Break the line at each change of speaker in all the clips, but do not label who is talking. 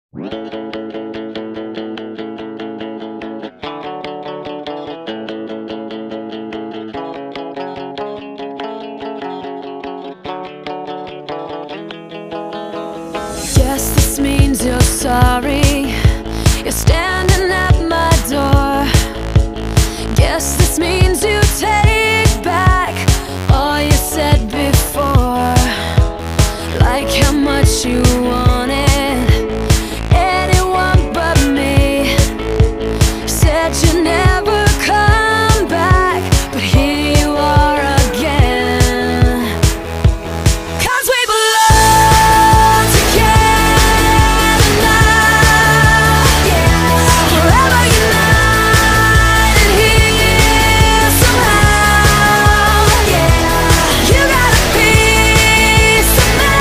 Guess this means you're sorry. You're standing at my door. Guess this means you take back all you said before. Like how much you wanted anyone but me. Said you never come back, but here you are again. 'Cause we belong together now, yeah. Forever united here somehow, yeah. You got a piece of me,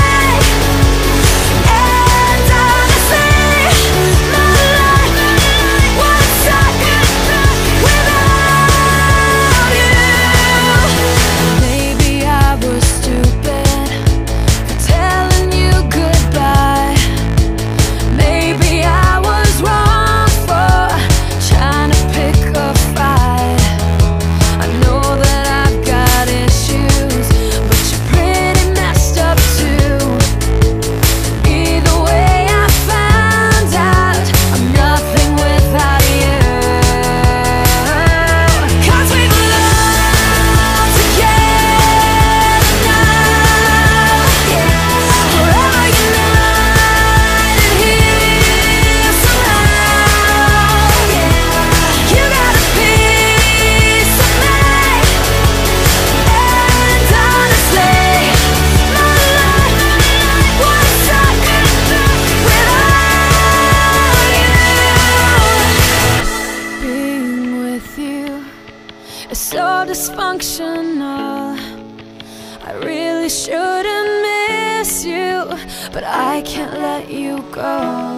and honestly, my life would suck without you. Maybe I was stupid for telling you goodbye. Maybe I was wrong for trying to pick a fight. I know that I've got issues, but you're pretty messed up too. Either way, I found out I'm nothing without you. 'Cause we belong together now, yeah. Forever united here somehow, yeah. You got a piece of me, and honestly, my life would suck without you. Being with you is so dysfunctional. I really shouldn't miss you, but I can't let you go.